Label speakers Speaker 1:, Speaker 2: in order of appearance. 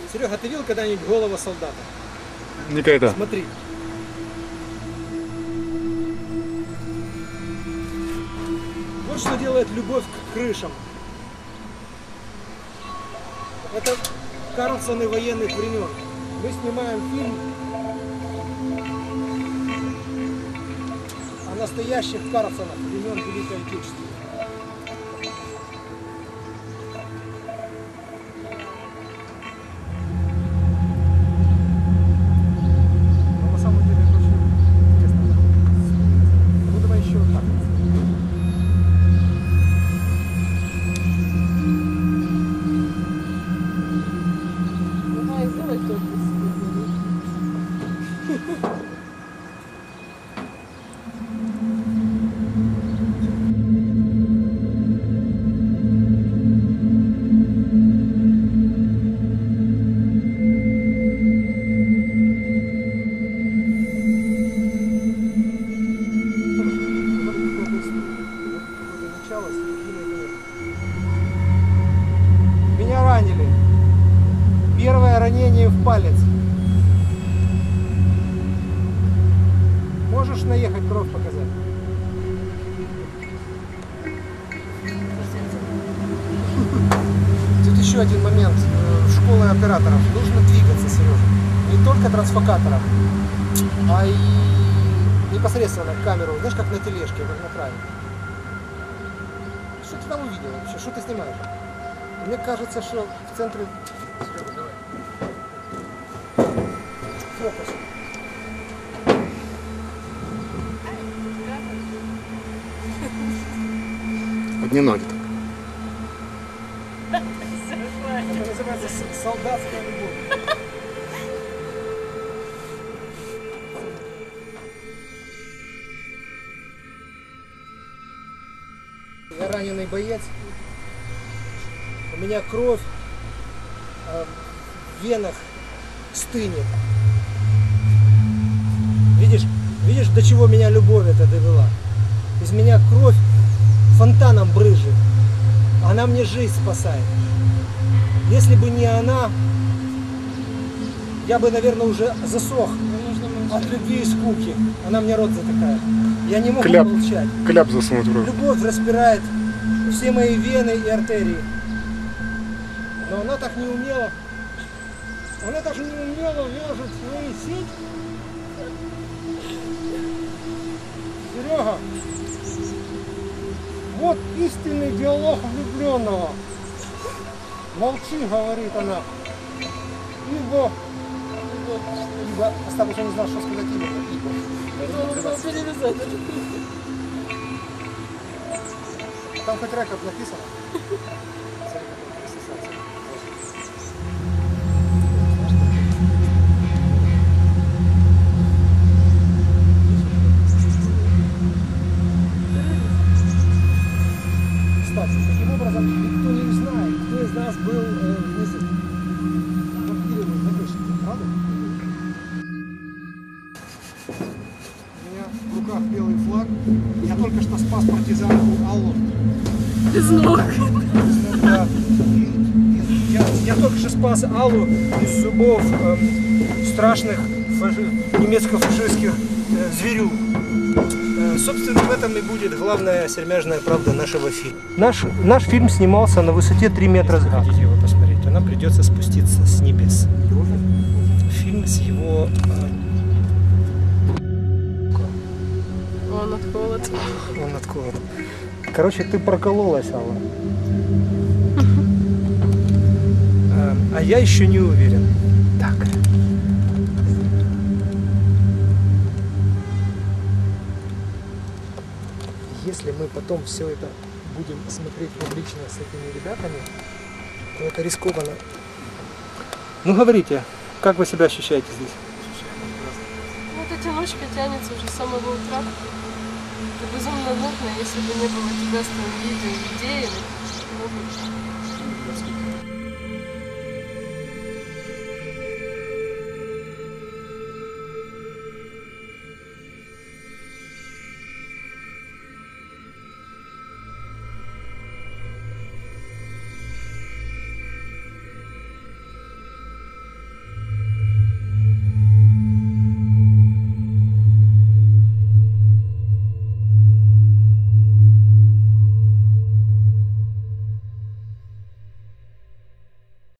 Speaker 1: Серега, ты видел когда-нибудь голого солдата?
Speaker 2: Никогда.
Speaker 1: Смотри. Вот что делает любовь к крышам. Это Карлсоны военных времен. Мы снимаем фильм о настоящих Карлсонах времен Великой Отечественной. Но на самом деле это очень интересно. Ну давай еще вот так.
Speaker 3: Давай, сделай только себе.
Speaker 1: Меня ранили. Первое ранение в палец. Можешь наехать, кровь показать? Тут еще один момент. Школы операторов. Нужно двигаться, Сережа. Не только трансфокатором, а и непосредственно камеру. Знаешь, как на тележке, как на крае. Что ты там увидел вообще? Что ты снимаешь? Мне кажется, что в центре... Серега, давай. Фокус.
Speaker 2: Одни ноги.
Speaker 1: Это называется солдатская любовь. Я раненый боец. У меня кровь в венах стынет. Видишь, до чего меня любовь это довела? Из меня кровь фонтаном брызжет. Она мне жизнь спасает. Если бы не она, я бы, наверное, уже засох от любви и скуки. Она мне рот затыкает. Я не мог молчать.
Speaker 2: Кляп засунуть в рот.
Speaker 1: Любовь распирает все мои вены и артерии. Но она так не умела. Она так не умела вяжет свои сети. Серега, вот истинный диалог влюбленного. Молчи, говорит она. Ибо Остап уже не знал, что сказать ибо. Там хоть рекорд написано. Кстати, таким образом никто не знает, кто из нас был внизу. Правда? У меня в руках белый флаг. Я только что спас партизанку Аллу.
Speaker 3: Без ног.
Speaker 1: Да. Я только что спас Аллу из зубов страшных немецко-фашистских зверюк. Собственно, в этом и будет главная сермяжная правда нашего фильма. Наш фильм снимался на высоте 3 метра с гаком. Хотите его посмотреть, то нам придется спуститься с небес. Фильм с его...
Speaker 3: Он от холода.
Speaker 1: Он от холода. Короче, ты прокололась, Алла. А я еще не уверен. Так. Если мы потом все это будем смотреть публично с этими ребятами, то это рискованно. Ну говорите, как вы себя ощущаете здесь?
Speaker 3: Вот эта ночка тянется уже с самого утра. Это безумно нудно, если бы не было тебя с твоим видео и идеями.